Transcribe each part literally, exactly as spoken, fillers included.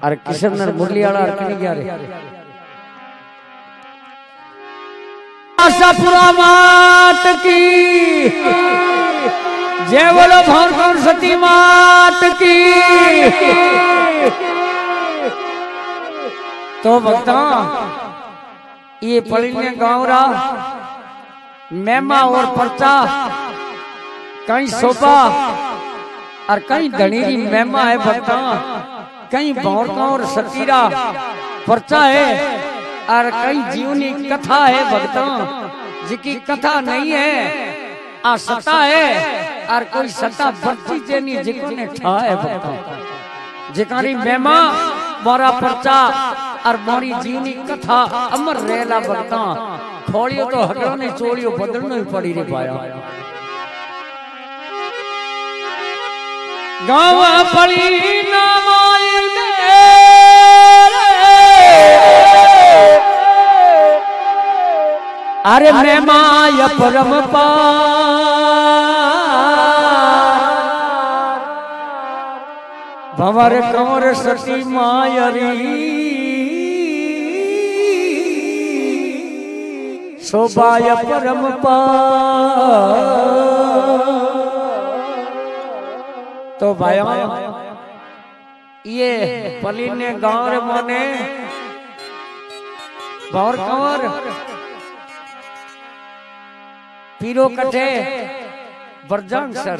अरे किशन मुरली वाला अरकनी क्या रे आशापुरा मात की जय बोलो भौरकौर सती मात की। तो भक्ता ये पलिने गाँवरा मेमा और पर्चा कहीं सोपा और कहीं धनीरी मेमा है भक्ता, कहीं भौरकौर सतीरा पर्चा है और कहीं जीवनी कथा है भक्ता, जिकी कथा नहीं है आ सता है और कोई सता बर्ती जेनी जिको ने ठा है भक्ता, जिकारी मेमा मोरा पर्चा और मोरी जीवनी कथा अमर रेला भक्ता। खोलियो तो हटो ने चोलियो बदलनो ही पड़ी रे पाया। गाँव पड़ी नामाई अरे मैं माया परम भंवर कंवर सती मायरी शोभाय परम तो भाइयों ये पलिने गाँव रे मोने भंवर कंवर पीरो कटे बरजंग सर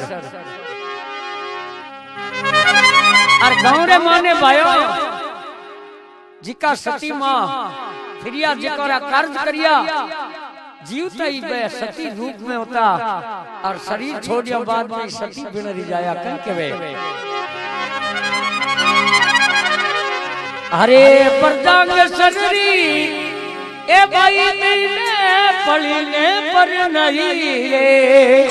और गाँव रे माने भाइयों जिका सती माँ फिरिया जिका कार्य करिया जीवता ही बे सती रूप में होता और शरीर छोड़िया बाद में सती बिन जाया कन के वे अरे बरजंग सरी ए भाई ने पलिने पर नहीं रे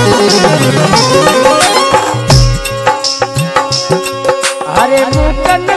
अरे मुकन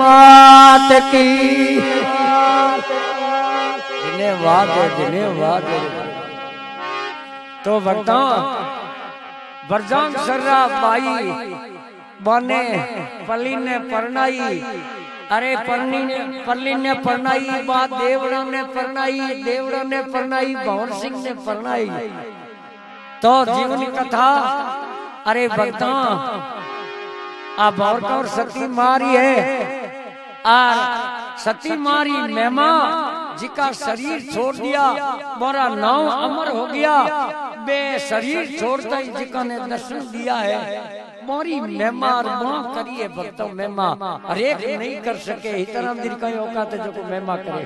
मात की धन्यवाद धन्यवाद। तो भक्तों बरजांग सर्रा बाई बने पली ने परनाई, अरे परनी ने पल्ली ने परनाई, बात देवड़ा ने परनाई, देवड़ा ने परनाई, भंवर सिंह ने परनाई। तो जीवनी कथा अरे भक्तों आ भंवर कौर सती मारी है और सती मारी मेमा जिका शरीर छोड़ दिया मोरा नाम अमर हो गया। बे शरीर छोड़ता ही जिका ने दर्शन दिया है मोरी मेमा मां करिए भक्तों मेमा हर एक नहीं कर सके इतना दिन कहीं औकात है जो को मेमा करे।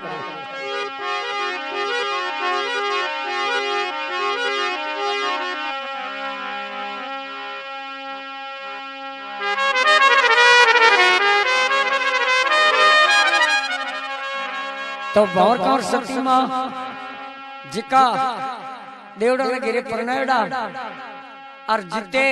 तो भंवर कौर सती मां जिका देवड़ा ने गिरे परनायड़ा और जिते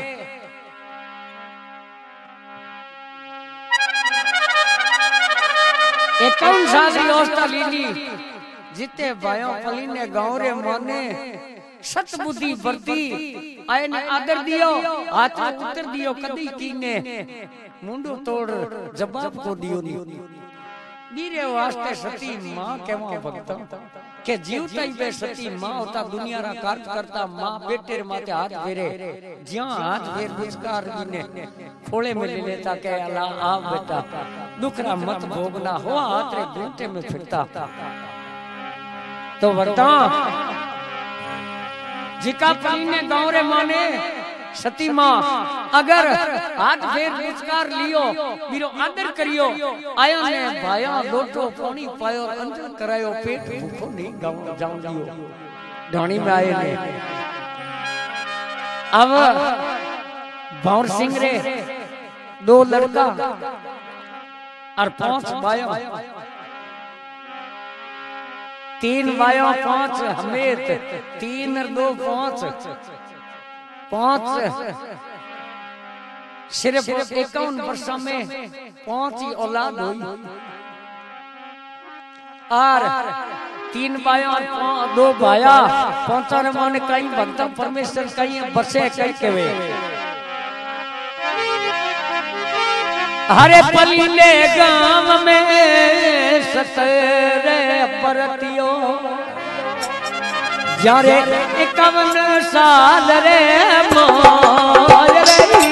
इक्यावन साल की अवस्था लीली जिते भाइयों पली ने गाँव रे माने सत बुद्धि बरती आए ने आदर दियो हाथ में उतर दियो कदी कीने मुंडू तोड़ जवाब को दियो नी बीरे वास्ते सती मां केवा भक्तों के जीवता ही बे सती मां होता दुनिया रा कार्य करता मां बेटे माथे हाथ फेरे ज्यां हाथ फेर विचकार ने फोड़े में ले लेता के अल्लाह आ बेटा दुखरा मत भोगना हो हाथ रे घूंटे में फिरता। तो बता जिका पली ने गाँव रे माने सती मां अगर हाथ फेर विचकार लियो मेरो आदर करियो आया ने भाया लोटो पानी पायो अंजन करायो पेट भूखो नहीं गाँव जाऊं दियो ढाणी में आए ने। अब भंवर सिंह रे दो लड़का और पांच भाइयों तीन भाइयों पांच हमेत तीन और दो पांच पांच सिर्फ इक्यावन वर्ष में पांच ही औलाद हुई और तीन भाइयों और दो भाया पांचों ने माने कई भक्त परमेश्वर कई बसे कई केवे हरे पली ले गांव में सतरे परतियो जारे इक्यावन साल रे मोर रही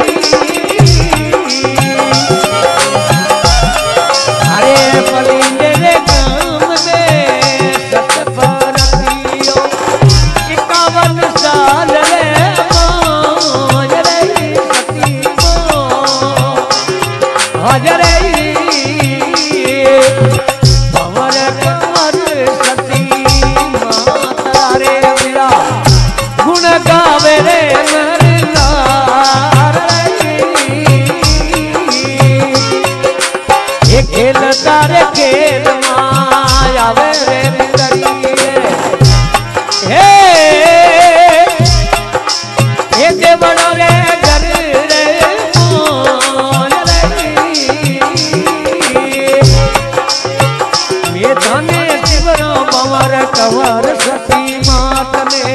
हरे पली ले गांव में सत परतियो इक्यावन साल रे मोर रही सती मोर हजरे गावे रे ये खेल तारे खेल माया वे रे हे ये देवड़ा रे घर रे मोल ये धने शिवरा पवर कवर सती मात ने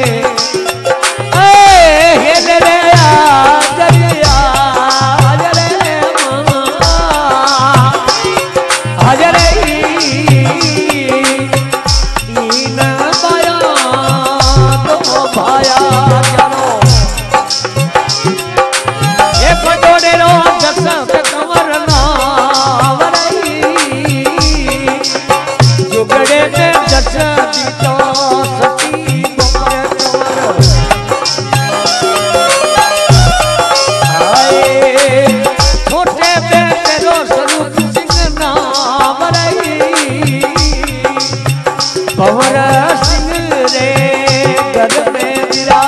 भंवर सिंह रे घर में विरा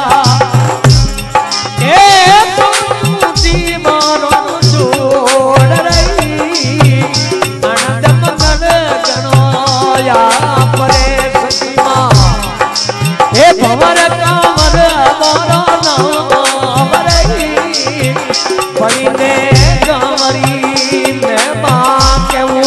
ए तुझी मारो जोड़ रही अनंत मंगल गणो या परे सती मां ए भंवर कांवर मोरा नाम रही पली ने कांवरी में मां के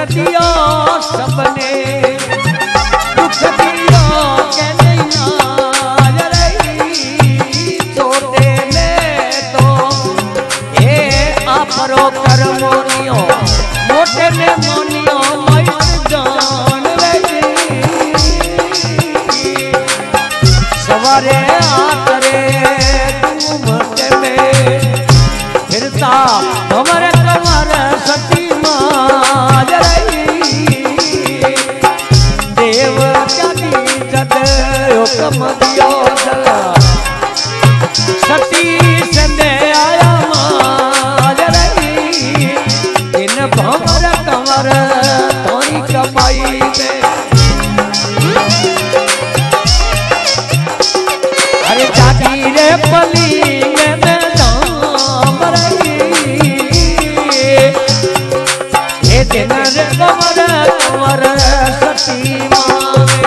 दियो सबने दुख दियो के नहीं रही छोटे में तो ए आपरो कर मोनियो मोटे ने मोनियो मत जान रही सवारे आतरे घूमते में फिरता हमारे कमर सती माज रही देव जागी जद हुक्म दियो जला सती संदे आया माज रही इन भंवर कमर थोड़ी कमाई में अरे जागी रे पली में दाम रही ये दिन रे कमर कमर सती मावे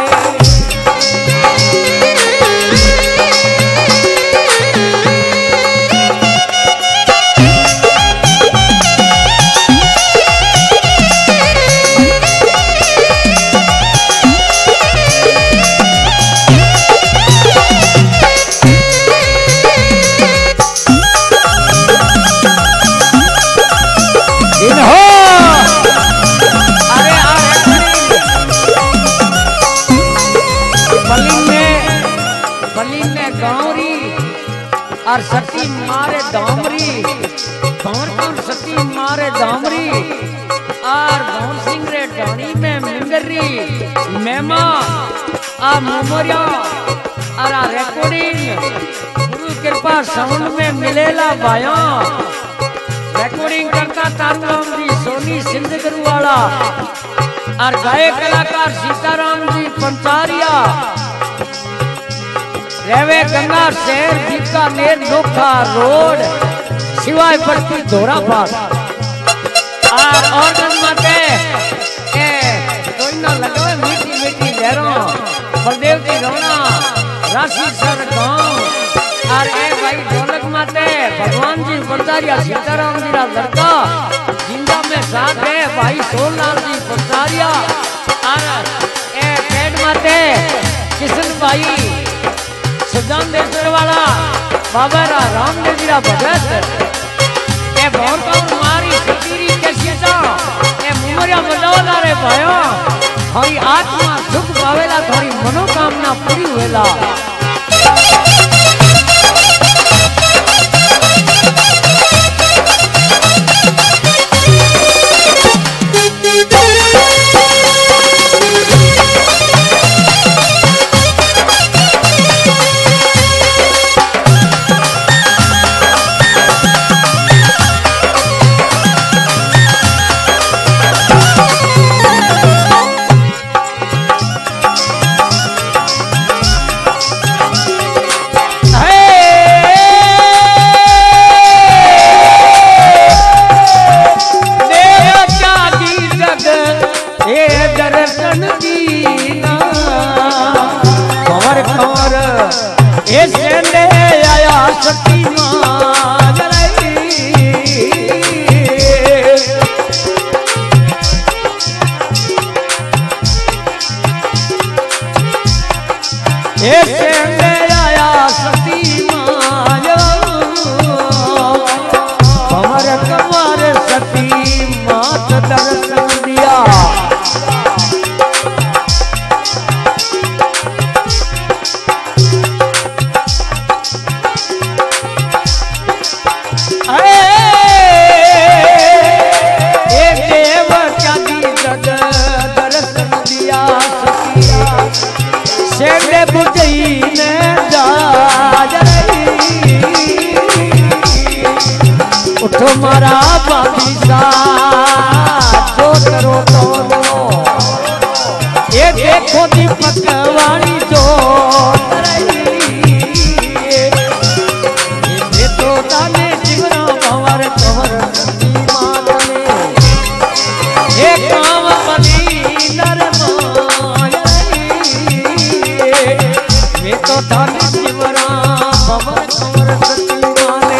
और सती मारे दामरी कौन कौन सती मारे दामरी और गौर सिंह रे डाणी में मिंगरी मेमा आ मोमरिया और आ रिकॉर्डिंग गुरु कृपा साउंड में मिलेला बाया रिकॉर्डिंग करता तारूराम जी सोनी सिंध वाला और गायक कलाकार सीताराम जी पंचारिया रेवे गंगा शहर बीकानेर नोखा रोड सिवाय पड़ती धोरा पास और ऑर्गन माते ए कोई ना लगावे मीठी मीठी लहरों बलदेव की रोना राशि सर गांव और ए भाई ढोलक माते भगवान जी पंचारिया सीताराम जी रा लड़का जिंदा में साथ है भाई सोनलाल जी पंचारिया और ए पेड़ माते किशन भाई सुजानदेश्वर वाला बाबा रा रामदेव जी रा भगत ए भौर कौर मारी सतीरी के सीता ए मुमरिया बजावला रे भायो थोड़ी आत्मा सुख पावेला थोड़ी मनोकामना पूरी होवेला तुम्हारा बाबीसा जो करो तो दो ये देखो दीपक वाली जो ये तो ताने जीवना भंवर कमर सती माने ये काम बनी नरमाई ये तो ताने जीवना भंवर कमर सती माने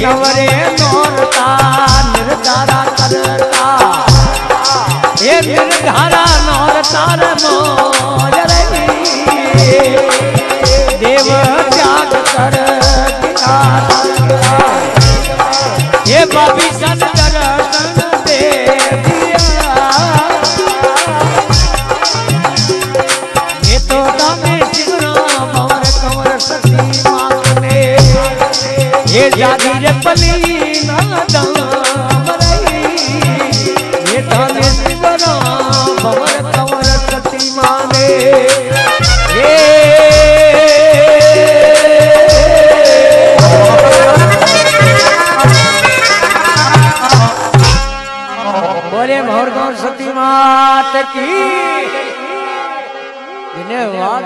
नवरे नौरता निर्धारा करता ये निर्धारा नौरता मोर देव त्याग कर ये बाबी सन दर्शन दे दिया ये तो दामे सिमरा भंवर कंवर सती मात ने ये जागी रे पली ना दामरई ये दामे सिमरा भंवर कंवर सती माने ये बोले भंवर कंवर सती मात की धन्यवाद।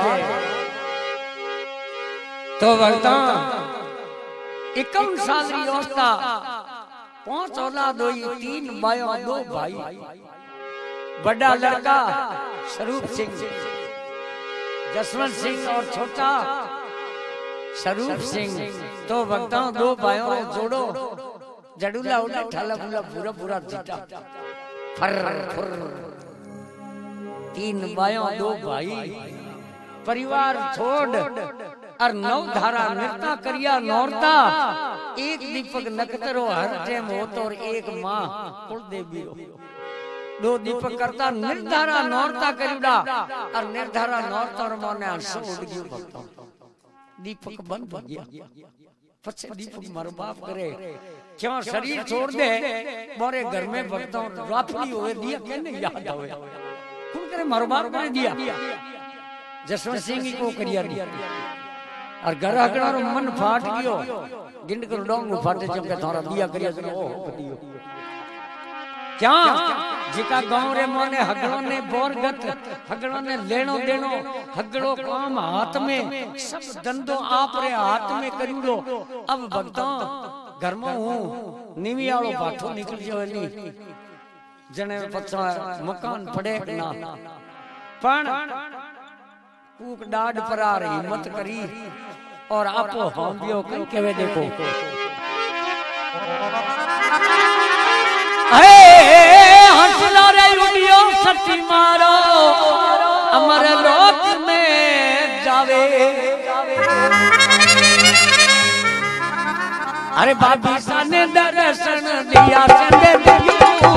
तो भक्ता इक्यावन साल की अवस्था पांच औलाद हुई तीन भाइयों दो भाई बड़ा लड़का स्वरूप सिंह जसवंत सिंह और छोटा स्वरूप सिंह। तो भक्ता दो भाइयों ने जोड़ो जडूला उड़ा ठाला पूरा पूरा पूरा जीता फर फर तीन भाइयों दो भाई परिवार छोड़ और नौ धारा नृत्य करिया नौरता एक दीपक नकतरो हर टाइम हो तो और एक माँ कुल देवी हो दो दीपक करता निर्धारा नौरता करिड़ा और निर्धारा नौरता और माने हंसो उड़ गयो भक्तों दीपक बंद हो गया पछे दीपक मारो बाप करे क्यों शरीर छोड़ दे मोरे घर में भक्तों राफली होए दिया कहने याद आवे कौन करे मारो बाप करे दिया जसवंत सिंह को करिया दिया और घर आकड़ारो मन फाट गयो गिंड कर डोंग फाटे चमके थारा दिया करिया सुनो ओ कदियो क्या जिका गांव रे मोने हगड़ो ने बोरगत हगड़ो ने लेनो देनो हगड़ो काम हाथ में सब धंधो आप रे हाथ में करियो अब भक्तों घर में हूं नीवी वालो बाठो निकल जावेली जने पछा मकान पड़े ना पण कूक डाड पर आ रही हिम्मत करी और आपो हम बियो कई केवे देखो हंसला रे उड़ियो सती मारो अमर लोक में जावे अरे बाबी साने दर्शन दिया संदे दियो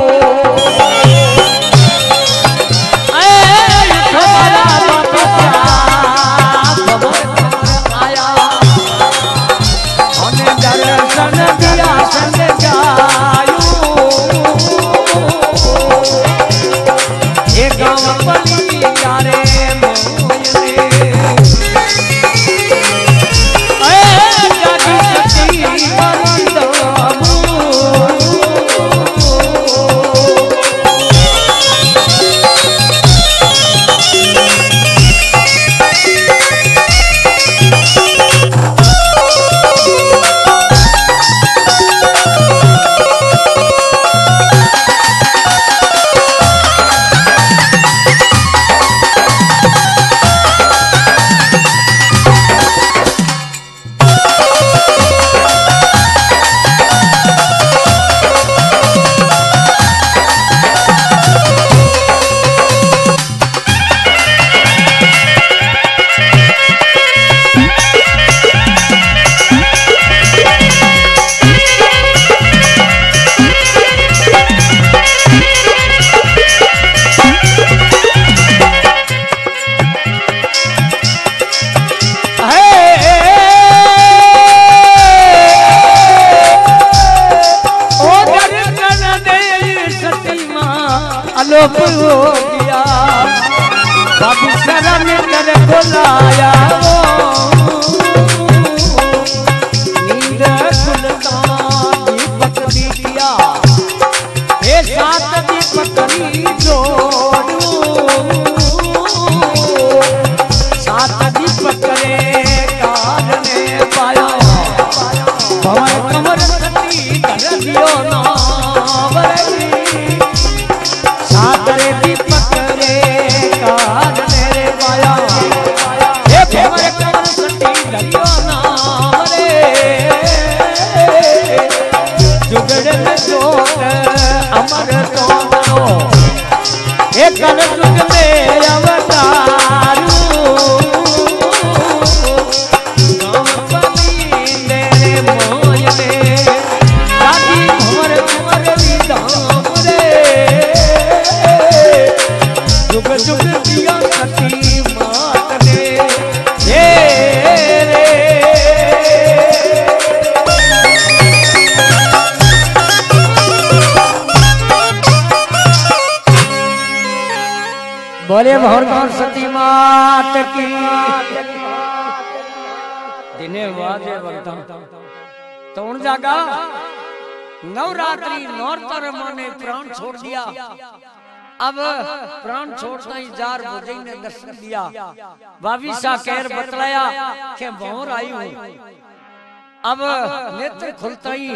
आया हमने दर्शन दिया संदे जायू ये गाँव पली यारे मोयने ए जागी सती बंदो आलोक हो गया बाबी शरण कर बुलाया नींद खुलता दीपक दिया ये सात दीपक जोड़ू सात दीपक रे कारणे पाया भंवर कंवर सती कर दियो नाम रे सातरे दीपक रे कारणे रे पाया ये भंवर कंवर सती कर दियो नाम रे जुगड़ में जोत अमर दोनों एक युग में अवतारू गाँव पली मेरे मोय में दादी भंवर भंवर धाम रे जुग जुग दिया सती मात ने रे बोले भंवर सती मात की दिने वाजे बनता तो उन जागा नवरात्रि नौरतर माने प्राण छोड़ दिया। अब प्राण छोड़ता ही जार बुझे ने दर्शन दिया। बाविशा कहर बतलाया कि भंवर आई हूं। अब नेत्र खुलता ही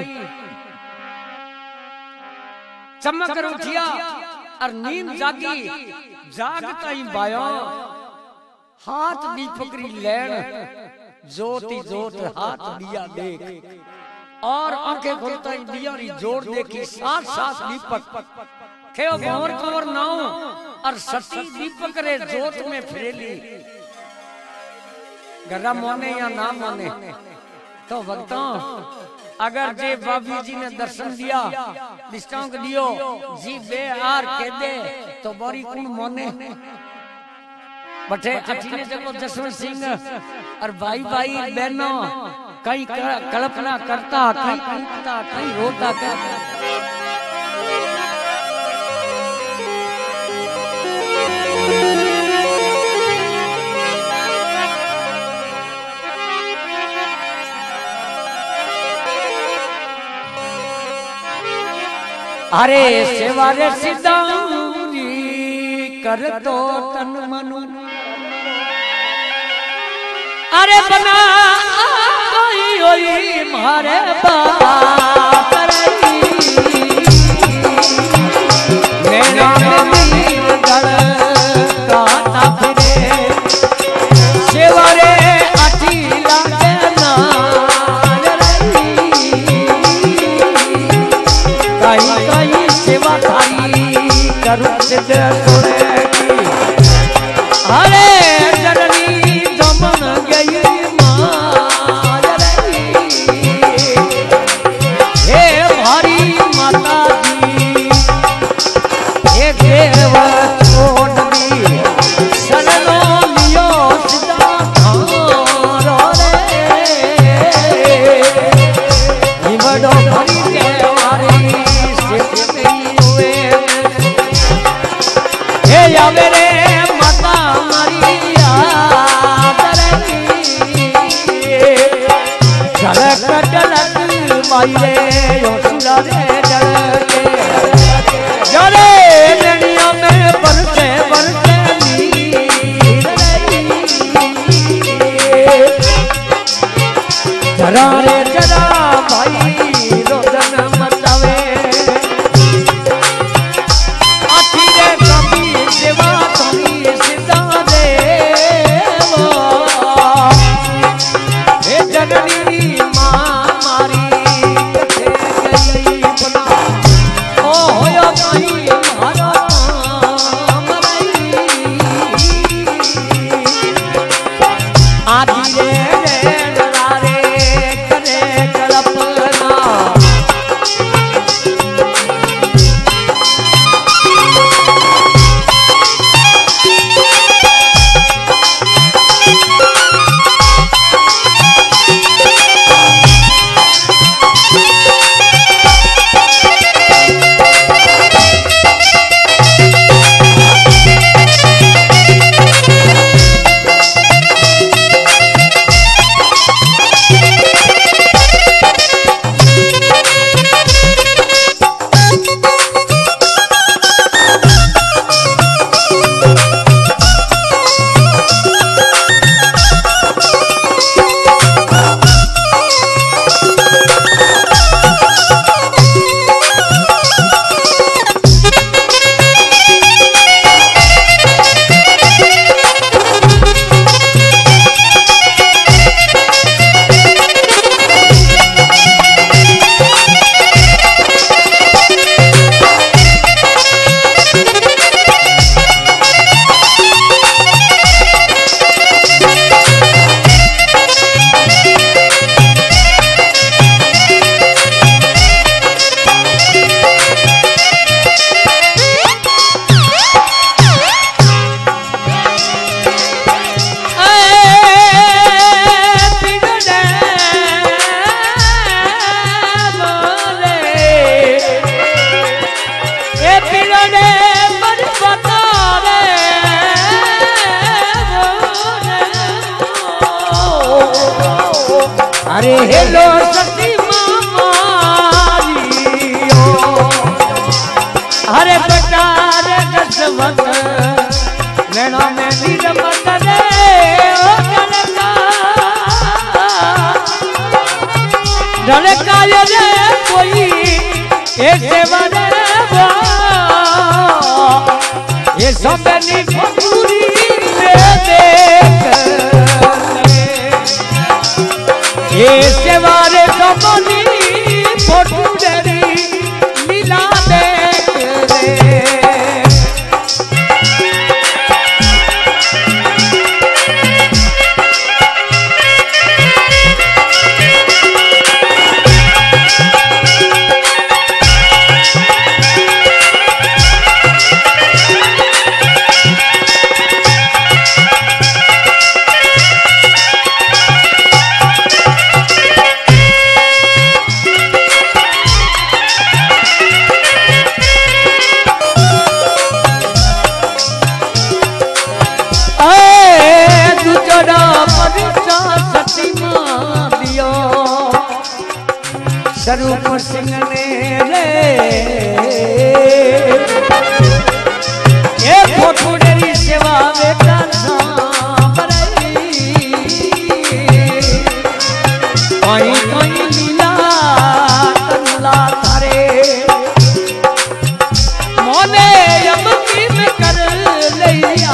चमक उठिया और नींद जागी जागता ही बाया हाथ दी पकड़ी लैन ज्योति जोत हाथ दिया देख और आंखें खुलता ही दिया री जोड़ देखी साथ साथ दीपक खेओ भंवर कंवर नाव और सती दीपक रे जोत में फैली गरा मोने या ना मोने तो भक्तों अगर जे बाबी जी ने दर्शन दिया दिष्टांक दियो जी बे आर कह दे तो बोरी कुण मोने बटे अठीने देखो जसवंत सिंह और भाई भाई बहनों कहीं कल्पना करता कहीं कूदता कहीं रोता करता अरे सेवारे सिद्धांगी कर तो तन मनु अरे बना कोई होई मारे बाप रे मेरा मीर गल काटा फिरे सेवारे अठी लागे ना कहीं कहीं सेवा थारी करूं सिद्ध तोड़ेगी अरे जननी दमन गई मार हे भारी माता दी हे देव छोड़ दी शरणो लियो सीता थारो रे बड़ो भरी देवारी आवे रे माता मारी याद झलक झलक माई रे योशिला रे जलके जरे नैनिया में बरसे बरसे नीर जरा रे जरा भाई रोदन मचावे सेवा तुम्ही सिद्धा देव हे जननी मां मारी कथे गई बना ओ होयो कहीं मारा मरई आदि रे रे लारे करे कल्पना अरे हेलो सती मारियो अरे बचार दसवत नैना में नीर मकरे ढलका रे कोई ऐसे वाले वो ये सब नी पूरी दे देख ये सेवारे सबनी फोटो डेरी लीला देख रे स्वरूप सिंह ने रे ये फोटो डेरी सेवा बेटा सांभरई कोई कोई लीला तल्ला थारे मोने अब की में कर लिया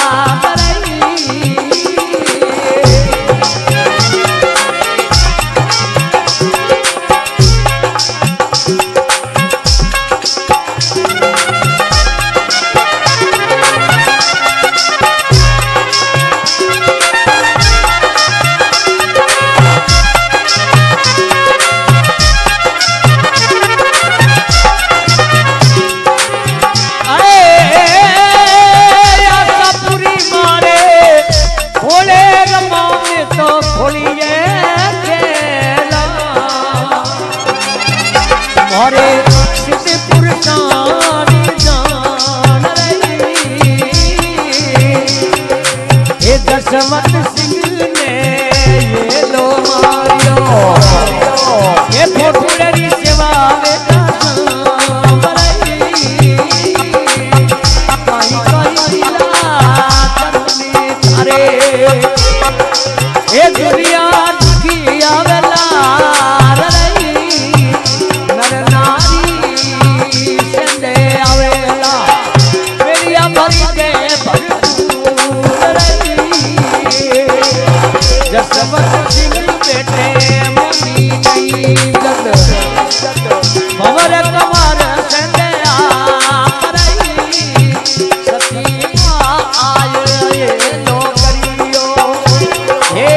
दसवंत सिंह ने ये लो मारियो ये फोटो डेरी सेवा बेटा सांभरई कोई कोई लीला करने थारे ये दुनिया दुखी आवेला रई नर नारी संदे आवेला मेरिया भरी दे दसवंत सिंह बेटे मुनी नहीं जद भंवर कमर संदया करई सती आयो ये लो करियो हे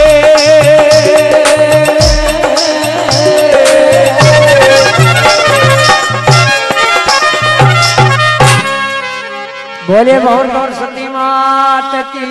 बोले भंवर कमर सती मात की।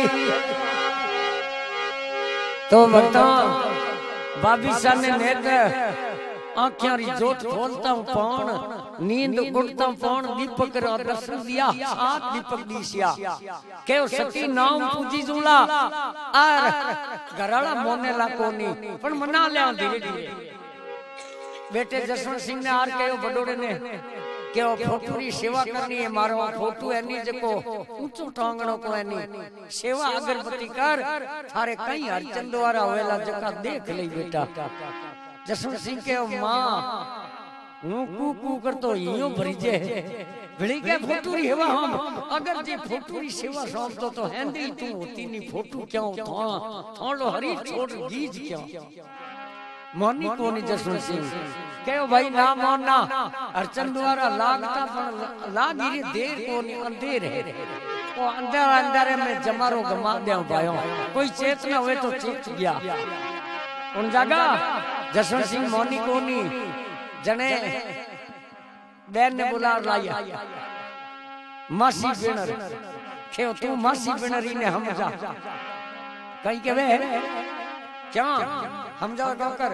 तो बता बाबी सा ने नेत आँखें री जोत खोलता हूँ पौन नींद उड़ता हूँ पौन दीपक रा दर्शन दिया सात दीपक दीसिया के सती नाम पूजी जुला और घराला मोने ला कोनी पण मना ले धीरे धीरे बेटे जसवंत सिंह ने आर कहो बडोड़े ने के फोटो री सेवा करनी है मारो फोटो एनी जको ऊंचो टांगणो को एनी सेवा अगरबत्ती कर थारे कई हरचंद वाला होवेला जका देख ले बेटा जसवंत सिंह के मां हूं कू कू करतो हियो भरीजे भली के फोटो री हेवा हम अगर जे फोटो री सेवा सोचतो तो हेंदी तू होती नी फोटो क्यों था थोड़ो हरी छोड़ गीज क्यों मोनी कोनी जसवंत सिंह कहो भाई ना मोना अर्चन द्वारा लागता पण लागी रे देर कोनी अंधेर है तो अंदर अंदर में जमारो गमा दे भायो कोई चेतना हुए तो चेत गया उन जगह जसवंत सिंह मोनी कोनी जने बैन ने बुला लाया मासी बेनर के तू मासी बेनरी ने हम जा कहीं के वे क्या हम जा कर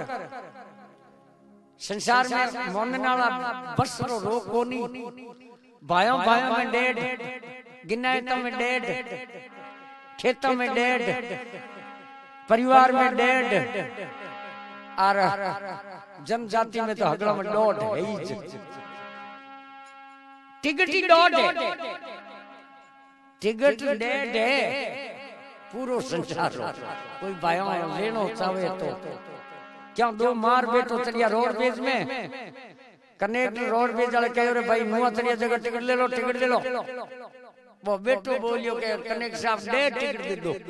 संसार में मोन नाला बसरो रोग कोनी भायों भायों में डेढ़ गिनायतों में डेढ़ खेतों में डेढ़ परिवार में डेढ़ और जनजाति में तो हगड़ा में डॉट है ही टिकटी डॉट है टिकट डेड है पूरो संसार कोई भाया लेनो चाहे तो क्या दो मार बेटो चलिया रोडवेज में कनेक्टर रोडवेज वाले कह रहे भाई मुआ चलिया जगह टिकट ले लो टिकट ले लो वो बेटो बोलियो के कनेक्टर साहब डे टिकट दे दो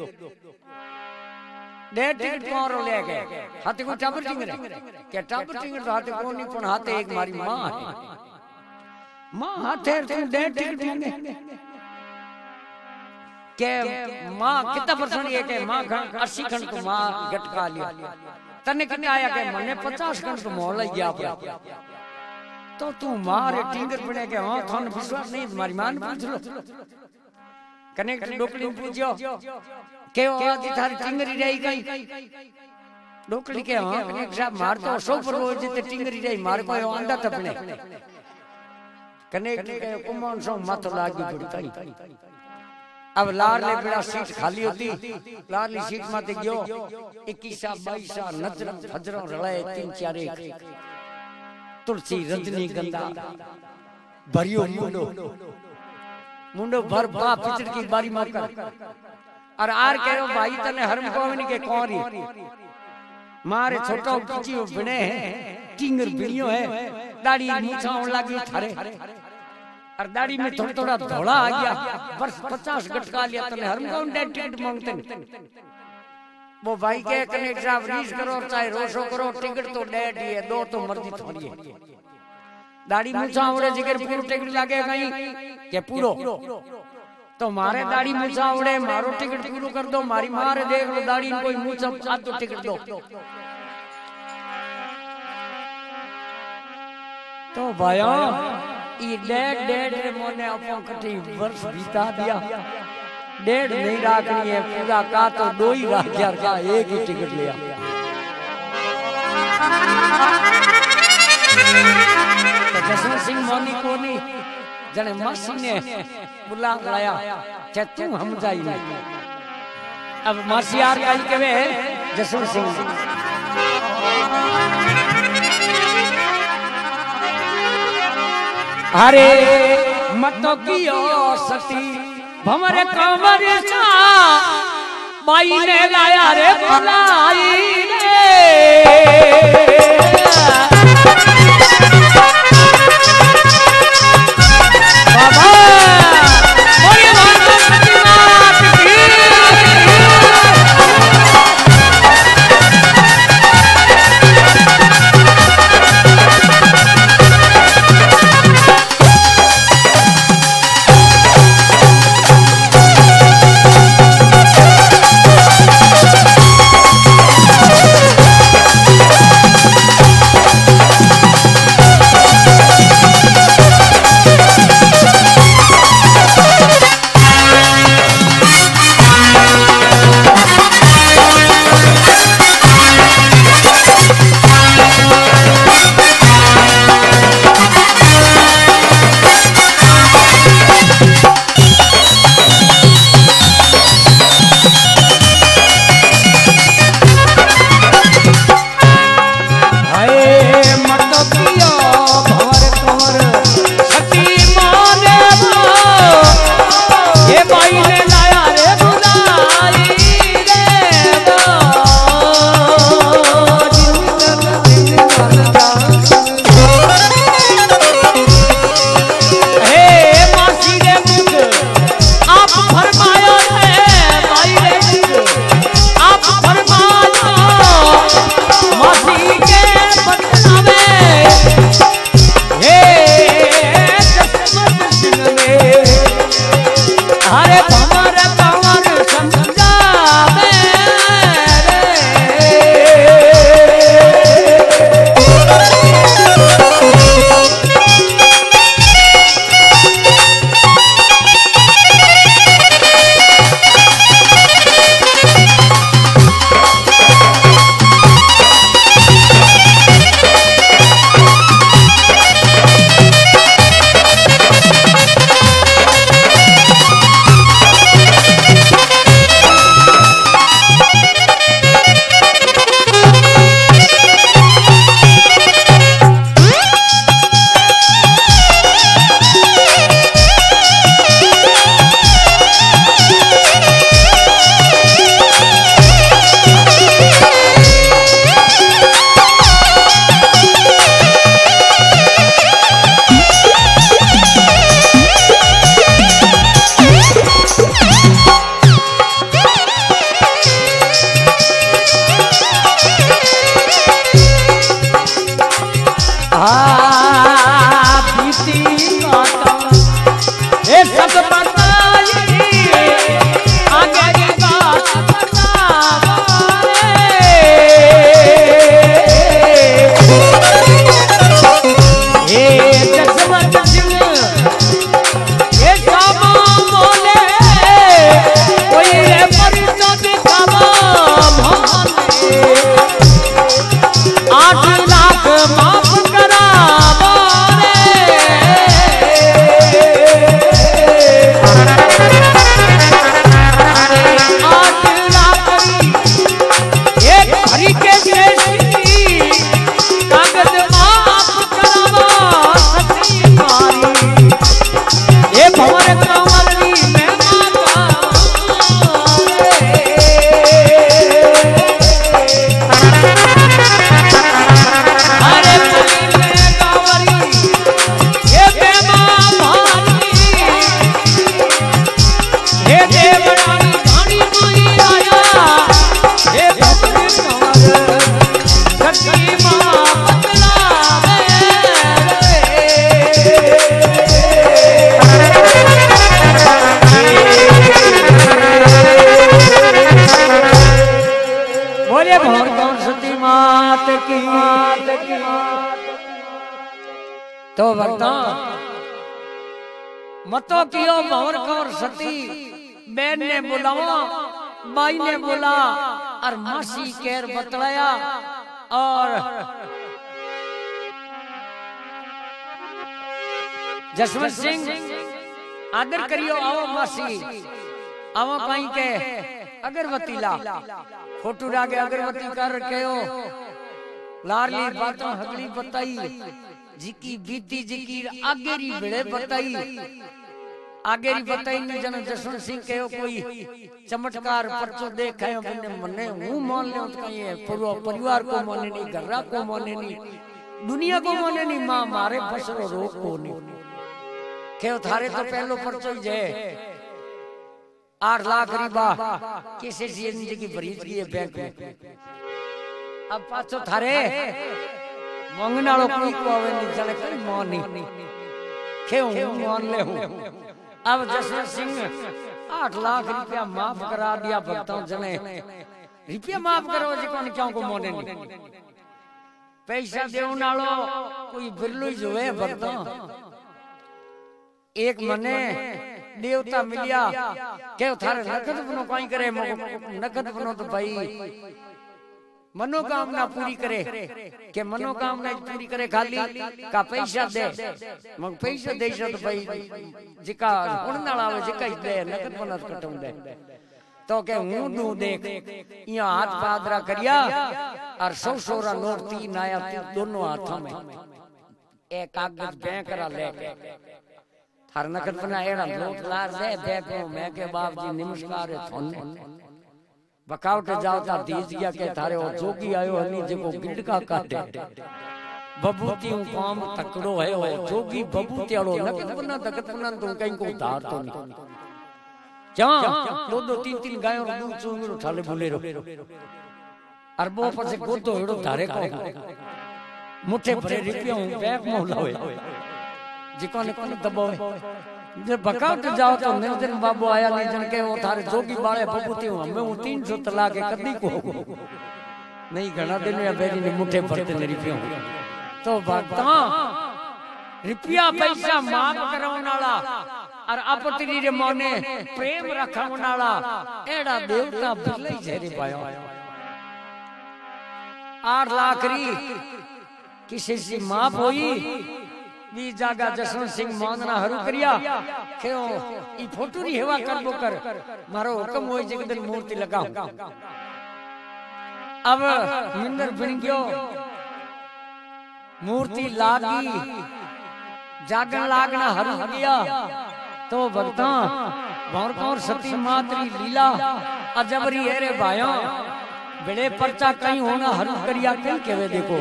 डे टिकट कौन ले गए हाथे को टाबर टिकट क्या टाबर टिकट तो हाथे को नहीं पण हाथे एक मारी मां है मां हाथे तुम डे टिकट मांगे के मां कितना परसेंट ये के मां अस्सी खंड तो मां गटका लिया तने कितने आया के मने पचास खंड तो मोहल्ला गया गया तो तू मारे टिंगर पड़े के हां थान विश्वास नहीं तुम्हारी मान पूछ लो कनेक्ट डोकली पूछो के आज थारी टिंगरी रही गई डोकली के हां कनेक्ट साहब मार तो सौ पर वो जिते टिंगरी रही मार को अंडा तपने कनेक्ट के कुमान सो मत लागी पड़ी अब लाल ले बड़ा सीट खाली होती लाल ली सीट माते गयो इक्कीस बाईस नजर फजरों रलाए तीन चार एक तुलसी रजनी गंधा भरियो मुंडो मुंडो भर बा पिचड़ की बारी मार कर और आर कह रहे भाई तने हरम कोवनी के कौन री मारे छोटा किची बने है टिंगर बिनियो है दाढ़ी मूछा होने लगी थारे और दाढ़ी में थोड़ा थोड़ा धोला आ गया बस पचास गटका लिया तने हरम कोवन डे टिकट मांगते वो भाई के कनेक्ट साहब रीस करो चाहे रोशो करो टिकट तो डेड ही है दो तो मर्जी थोड़ी है दाढ़ी मूछा उड़े जिगर पूरो टिकट लागे कहीं के पूरो तो मारे दाढ़ी मूछा उड़े मारो टिकट पूरो कर दो मारी मारे देख लो दाढ़ी कोई मूछा आधो टिकट दो तो भाया ये डेड डेड रे मोने अपन कटी वर्ष बीता दिया डेढ़ नहीं राखनी है पूरा का तो दो ही राख हजार का एक ही टिकट लिया तो जसवंत सिंह मोनी को नहीं जने मासी ने बुला लाया चे तू हम जाई नहीं अब मासी यार कहीं के वे जसवंत सिंह अरे मतो कियो सती भमरे कमर सा बाई ने लाया रे बुलाई रे बाबा बोले माता सती मात की बोले भंवर कंवर सती मात की। तो भक्तों मतो कियो भंवर कंवर सती बहन ने बुलावा बाई ने बोला और मासी केर बतलाया और जसवंत सिंह आदर करियो आओ मासी आओ पाई के अगरबत्ती ला फोटू रागे अगरबत्ती कर कहो लारली बातों हगली बताई जिकी बीती जिकी आगेरी बेड़े बताई आगेरी बताई नहीं जन जसवंत सिंह कहो कोई चमत्कार परचो देख है अपने मने हूं मान ले उसका ये पूरा परिवार को माने नहीं घररा को माने नहीं दुनिया को माने नहीं मां मारे फसरो रोक को नहीं कहो थारे तो पहलो परचो ही जे आठ लाख रिबा किसी जिंदगी भरी की है बैंक में अब पाछो थारे मंगनालो कोई को आवे नहीं चले कोई मान नहीं क्यों मान ले हूं अब जसवंत सिंह आठ लाख रुपया माफ करा दिया भक्तों जने रुपया माफ करो जी कौन क्यों को मोने नहीं पैसा देऊ नालो कोई बिरलू ही जो है भक्तों एक मने देवता मिलिया के थारे नकद बनो कोई करे नकद बनो तो भाई मनोकामना पूरी करे के मनोकामना पूरी करे खाली का पैसा दे मग पैसा दे तो भाई जिका उड़नाल आवे जिका दे नकद बनत कटम दे तो के हूं दू देख या हाथ पादरा करिया और सौ सोरा नोट तीन आया दोनों हाथों में एक कागज बैंक करा ले थार नकद बना एड़ा नोट लार दे बैग में के बाप जी नमस्कार है थोने बकावट जावता दीजिया के थारे ओ जोगी आयो हनी जेको गिडका काटे बबूती हूं काम तकड़ो है ओ जोगी बबूती वालो नकद बना तकत बना तू कहीं को उधार तो नहीं क्या दो दो तीन तीन गायों रो दूध चूंगरो ठाले बुलेरो अरबो पर से गोतो हेड़ो धारे को मुठे भरे रुपया हूं बैग में लावे जिको ने कोन दबावे जब बकावट जाओ तो निर्जन बाबू आया नहीं जन के वो थारे जोगी बाले बबूती हूं मैं हूं तीन सौ तला के कदी को नहीं घना दिन या बेरी ने मुठे भरते ने रुपया तो भक्ता रुपया पैसा माफ करावन वाला और अपतरी रे मोने प्रेम रखण वाला एड़ा देवता भले जेरे पायो आठ लाख री किसी से माफ होई बी जागा जसवंत सिंह मानना हरू करिया क्यों ई फोटो री हेवा करबो कर मारो हुक्म होई जे दिन मूर्ति लगाऊं अब मिंदर बन गयो मूर्ति लागी जागन लागना हरू गया तो भक्ता भंवर कंवर सती मातरी लीला अजबरी एरे भाइयों बड़े परचा कहीं होना हरू करिया कहीं केवे देखो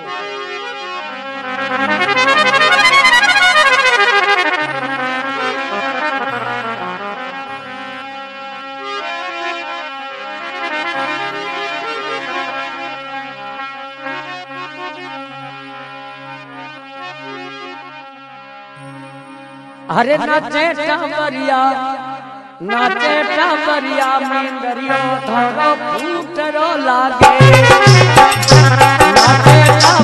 अरे नाचे टाबरिया नाचे टाबरिया मेंदरियो थोड़ो फूटरो लागे नाचे